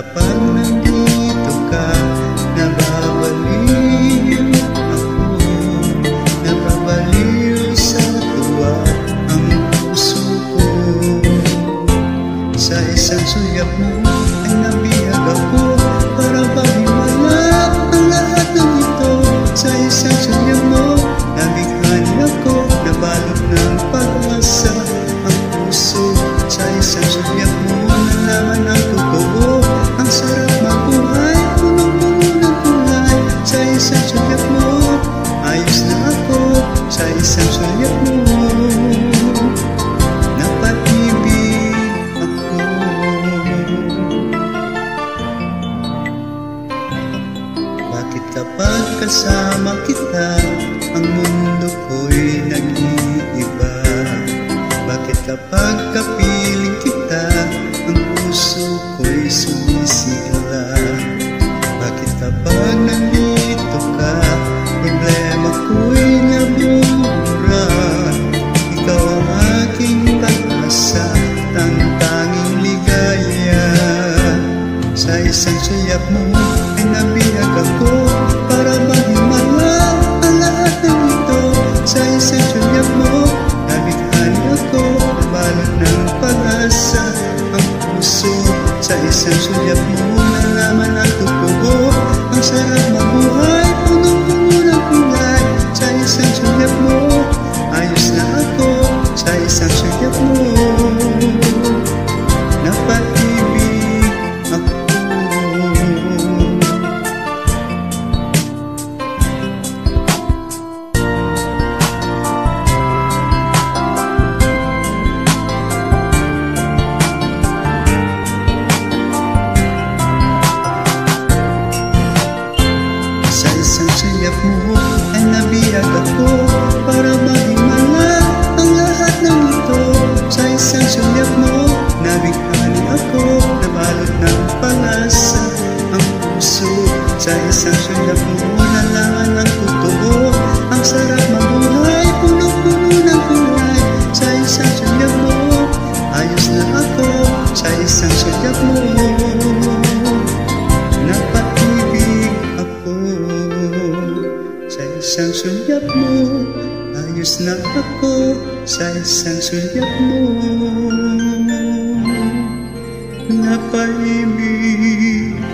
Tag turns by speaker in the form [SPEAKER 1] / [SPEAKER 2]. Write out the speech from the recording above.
[SPEAKER 1] kapag nandito ka, nababaliw ako, nababaliw sa tuwa ang puso ko. Sa isang suyap mo ay nabihag ako, para bahimala ang lahat ng ito. Sa isang suyap mo, nabighan ako, nabalot ng pag-asa ang puso. Sa isang suyap mo, nalaman ang totoo, ang sarap mabuhay, punong-puno ng kulay. Sa isang suyap mo, ayos na ako. Sa isang suyap mo, napaibig ako. Bakit kapag kasama kita, ang mundo ko'y nag-iiba? Bakit kapag kapiling kita, ang puso ko'y sumisigla? Bakit kapag nandito ka, problema ko'y nabura? Ikaw ang aking pag-asa, tanging ligaya. Sa isang suyap mo ay nabihag ako, para mahimala ang lahat ng ito. Sa isang suyap mo, nabighan ako, nabalot ng pag-asa ang puso. Sa isang suyap mo, nalaman ang totoo, ang sarap mabuhay, punong-puno ng kulay. Sa isang suyap mo, ayos na ako. Sa isang suyap mo, napaibig ako. Sa isang suyap mo ay nabihag ako, para mahimala ang lahat ng ito. Sa isang suyap mo, nabighan ako, nabalot ng pag-asa ang puso. Sa isang suyap mo, nalaman ang totoo, ang sarap mabuhay, punong-puno ng kulay. Sa isang suyap mo, ayos na ako. Sa isang suyap mo, napaibig ako. Sa isang suyap mo, ayos na ako. Sa isang suyap mo, napaibig